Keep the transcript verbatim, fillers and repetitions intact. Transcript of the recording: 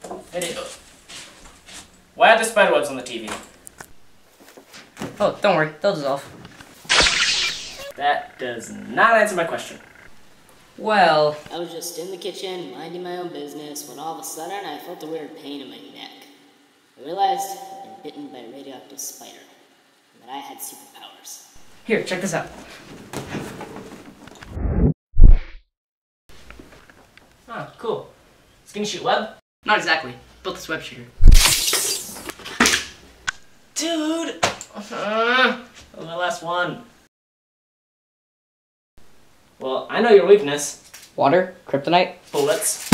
It is. Why are there spider webs on the T V? Oh, don't worry, they'll dissolve. That does not answer my question. Well... I was just in the kitchen, minding my own business, when all of a sudden I felt a weird pain in my neck. I realized I'd been bitten by a radioactive spider, and that I had superpowers. Here, check this out. Oh, cool. Skin shoot web? Not exactly. Built this web shooter. Dude! Uh, that was my last one. Well, I know your weakness. Water, kryptonite. Bullets.